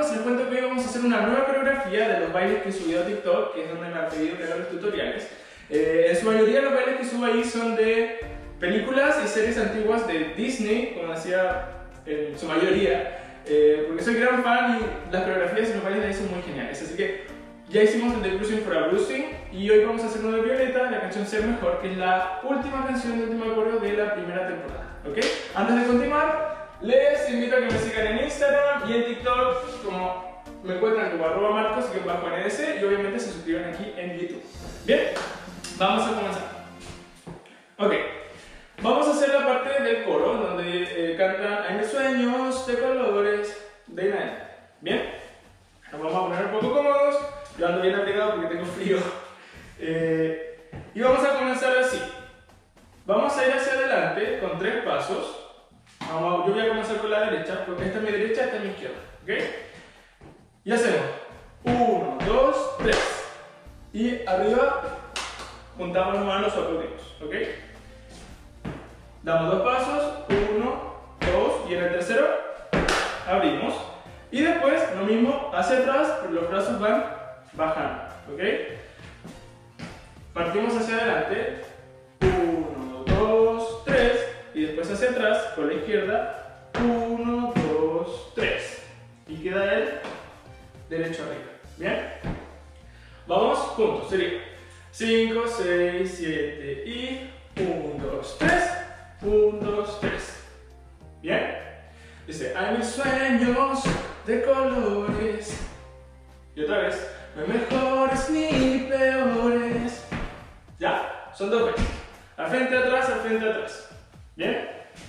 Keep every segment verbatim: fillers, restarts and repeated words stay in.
chicos, les cuento que hoy vamos a hacer una nueva coreografía de los bailes que he subido a TikTok, que es donde me han pedido que haga los tutoriales. Eh, en su mayoría los bailes que subo ahí son de películas y series antiguas de Disney, como decía en su mayoría, eh, porque soy gran fan y las coreografías y los bailes de ahí son muy geniales. Así que ya hicimos el de Bruising for a Bruising y hoy vamos a hacer uno de Violeta, la canción Ser Mejor, que es la última canción de última coreo de la primera temporada. ¿Ok? Antes de continuar, les invito a que me sigan en Instagram y en TikTok, como me encuentran como arroba marcos N D C, y obviamente se suscriban aquí en YouTube. Bien, vamos a comenzar. Ok, vamos a hacer la parte del coro donde eh, cantan Hay mis sueños de colores de nadie. Bien, nos vamos a poner un poco cómodos. Yo ando bien abrigado porque tengo frío. Eh, y vamos a comenzar así. Vamos a ir hacia adelante con tres pasos. Vamos, yo voy a comenzar con la derecha, porque esta es mi derecha, esta es mi izquierda. ¿Ok? Y hacemos uno, dos, tres. Y arriba juntamos las manos o aplaudimos. ¿Ok? Damos dos pasos, uno, dos, y en el tercero abrimos. Y después lo mismo hacia atrás, pero los brazos van bajando. ¿Ok? Partimos hacia adelante. uno, dos, tres. Y después hacia atrás con la izquierda. uno, dos, tres. Y queda el derecho arriba. ¿Bien? Vamos juntos. Sería cinco, seis, siete y uno, dos, tres. uno, dos, tres. ¿Bien? Dice, hay mis sueños de colores. Y otra vez, no hay mejores ni peores. Ya, son dos veces. Al frente, atrás, al frente, atrás. ¿Bien?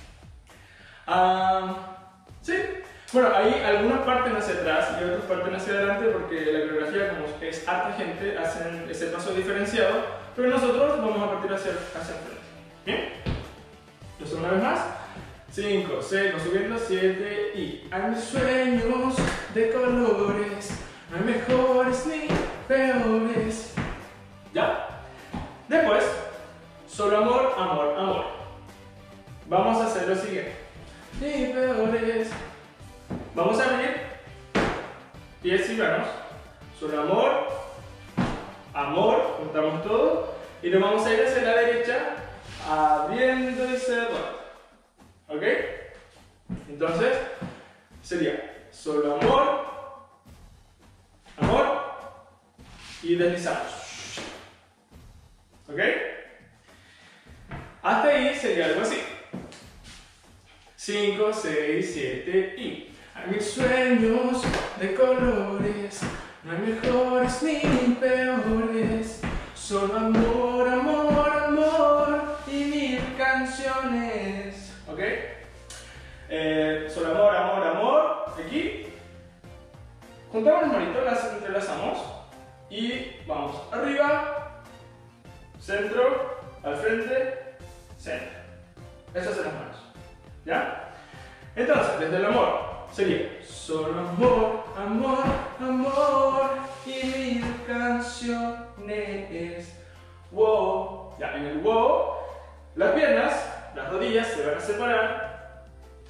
Um, sí. Bueno, hay algunas parten hacia atrás y otras parten hacia adelante porque la coreografía, como es harta gente, hacen ese paso diferenciado, pero nosotros vamos a partir hacia, hacia el frente. ¿Bien? Lo hacemos una vez más. cinco, seis, vamos subiendo, siete y hay mis sueños de colores, no hay mejores ni peores. ¿Ya? Después, solo amor, amor, amor. Vamos a hacer lo siguiente. Ni peores. Vamos a abrir pies y manos. Solo amor, amor, juntamos todo y nos vamos a ir hacia la derecha, abriendo y cerrando. ¿Ok? Entonces, sería solo amor, amor y deslizamos. ¿Ok? Hasta ahí sería algo así. cinco, seis, siete y hay mis sueños de colores, no hay mejores ni peores, solo amor, amor, amor y mil canciones. ¿Ok? Eh, solo amor, amor, amor. Aquí juntamos las manitos, las entrelazamos y vamos arriba, centro, al frente, centro. Esas son las manos. ¿Ya? Entonces, desde el amor sería solo amor, amor, amor y mil canciones. Wow. Ya, en el wow, las piernas, las rodillas se van a separar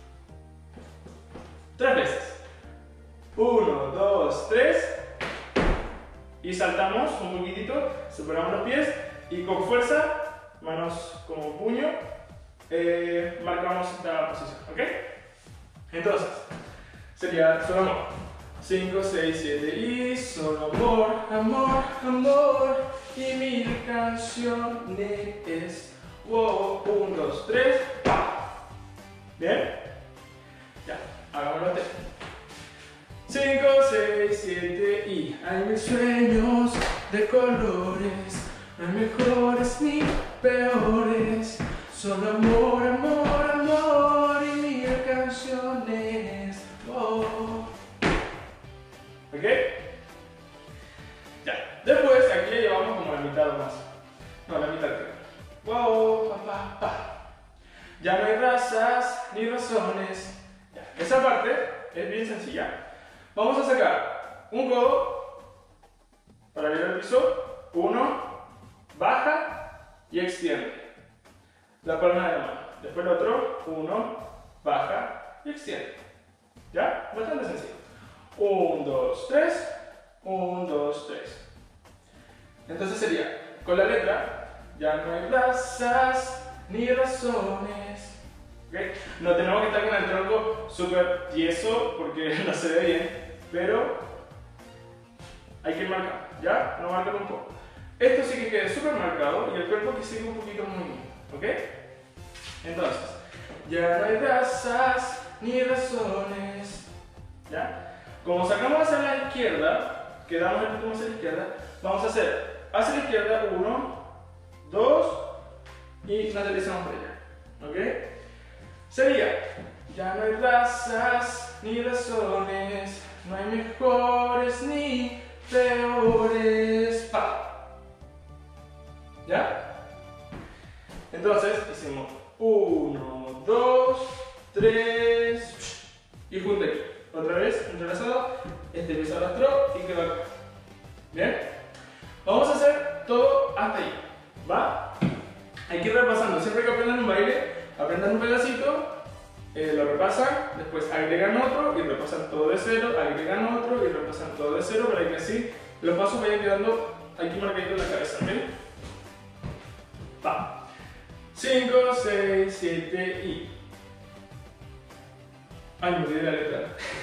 tres veces. Uno, dos, tres. Y saltamos un poquitito, separamos los pies y con fuerza, manos como puño, eh, marcamos esta posición. ¿Ok? Entonces, sería solo amor. cinco, seis, siete y solo amor, amor, amor y mil canciones. Wow, uno, dos, tres, ¡pa! ¿Bien? Ya, hagámoslo tres. cinco, seis, siete y hay mil sueños de colores, no hay mejores ni peores, solo amor, amor, amor y mil canciones. Oh. ¿Ok? Ya, después aquí ya llevamos como la mitad o más. No, la mitad creo. Wow, pa, pa, pa. Ya no hay razas ni razones. Ya, esa parte es bien sencilla. Vamos a sacar un codo para ir al piso. Uno, baja y extiende la palma de la mano. Después el otro, uno, baja y extiende. ¿Ya? Bastante sencillo. uno, dos, tres, uno, dos, tres. Entonces sería, con la letra, ya no hay razas ni razones. ¿Okay? No tenemos que estar con el tronco súper tieso porque no se ve bien, pero hay que marcar, ¿ya? No marcar un poco. Esto sí que quede súper marcado y el cuerpo que sigue un poquito muy, ¿ok? Entonces, ya no hay razas ni razones, ¿ya? Como sacamos hacia la izquierda, quedamos el último hacia la izquierda, vamos a hacer hacia la izquierda uno, dos y nos deslizamos por allá, ¿ok? Sería, ya no hay razas ni razones, no hay mejores ni peores, pa. ¿Ya? Entonces hicimos uno, dos, tres y junto aquí. Otra vez entrelazado, este pie se arrastró y quedó acá. ¿Bien? Vamos a hacer todo hasta ahí. ¿Va? Hay que ir repasando. Siempre que aprendan un baile, aprendan un pedacito, eh, lo repasan, después agregan otro y repasan todo de cero, agregan otro y repasan todo de cero para que así los pasos vayan quedando aquí marcaditos en la cabeza. ¿Bien? Va. cinco, seis, siete y... Ay, me olvidé la letra.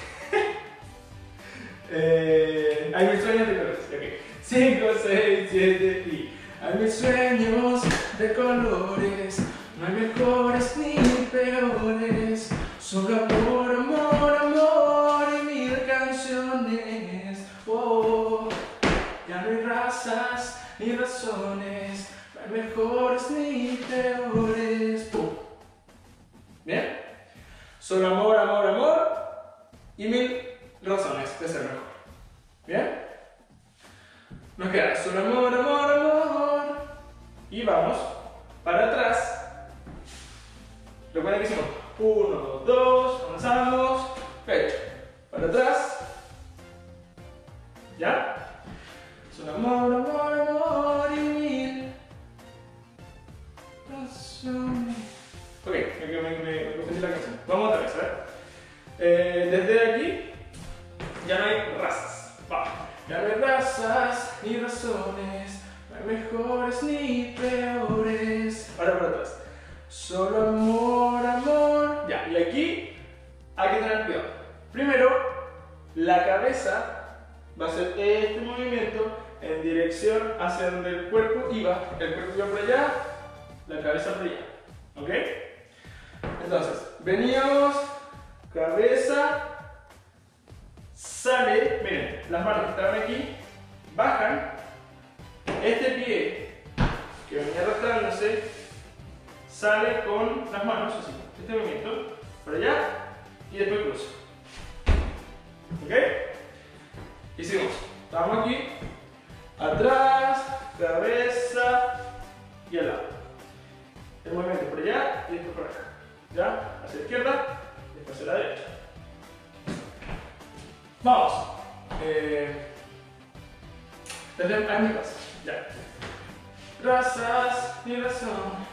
eh... Ay, mis sueños de colores. Okay. cinco, seis, siete y... Hay mis sueños de colores, no hay mejores ni peores, solo amor, amor, amor y mil canciones. Oh, ya no hay razas ni razones, no hay mejores ni peores. Pum. ¿Bien? Solo amor, amor, amor y mil razones de ser mejor. ¿Bien? Nos queda solo amor, amor, amor. Y vamos para atrás. Recuerden que hicimos uno, dos, avanzamos, pecho. Para atrás. ¿Ya? Solo amor, amor, amor y mil razones. Ok, me, me, me, me confundí la canción. Vamos otra vez, a ver. Eh, desde aquí ya no hay razas. Va. Ya no hay razas ni razones, no hay mejores ni peores. Ahora para atrás. Solo amor, amor. Ya, y aquí hay que tener cuidado. Primero, la cabeza va a hacer este movimiento en dirección hacia donde el cuerpo iba. El cuerpo iba por allá, la cabeza por allá. ¿Ok? Entonces, veníamos, cabeza, sale, miren, las manos que estaban aquí, bajan, este pie que venía arrastrándose, sale con las manos, así, este movimiento, por allá, y después cruza. ¿Ok? Hicimos, estamos aquí, atrás, cabeza y al lado. El movimiento por allá y después por acá. ¿Ya? Hacia la izquierda, después hacia la derecha. Vamos. Eh, desde a mi casa. Ya. Razas y razón.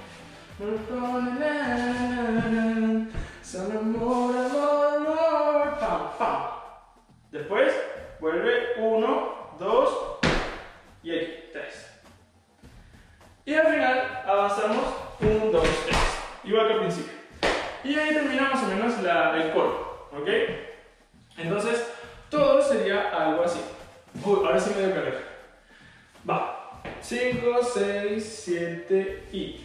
Son amor, amor, amor. Pam, pam. Después vuelve uno, dos y aquí, tres. Y al final avanzamos uno, dos, tres. Igual que al principio. Y ahí termina más o menos la, el coro. ¿Ok? Entonces, todo sería algo así. Uy, ahora sí me dio calor. Va. cinco, seis, siete y...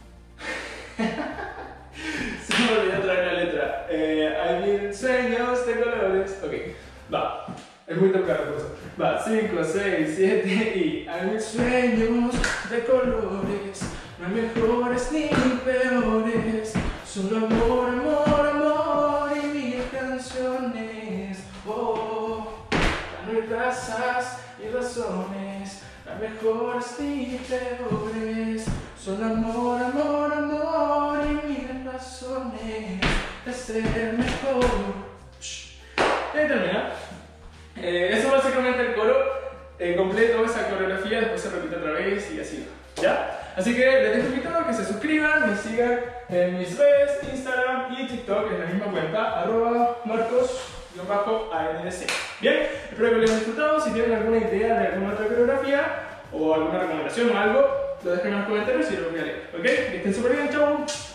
Se me olvidó traer la letra. Eh, hay mil sueños de colores. Ok, va. Es muy temprano por eso. Va. cinco, seis, siete y... Hay mil sueños de colores. No hay mejores ni peores. Solo amor, amor, amor y mil canciones. Oh, ya no hay razas y razones, no hay mejores ni peores. Solo amor, amor, amor y mil razones de ser mejor. Y ahí termina. Eh, eso es básicamente el coro eh, completo, esa coreografía, después se repite otra vez y así va. ¿Ya? Así que les dejo invitado a que se suscriban, me sigan en mis redes, Instagram y TikTok en la misma cuenta, arroba Marcos A N D C. Bien, espero que lo hayan disfrutado. Si tienen alguna idea de alguna otra coreografía o alguna recomendación o algo, lo dejen en los comentarios y lo voy a leer. ¿Ok? Que estén súper bien, chao.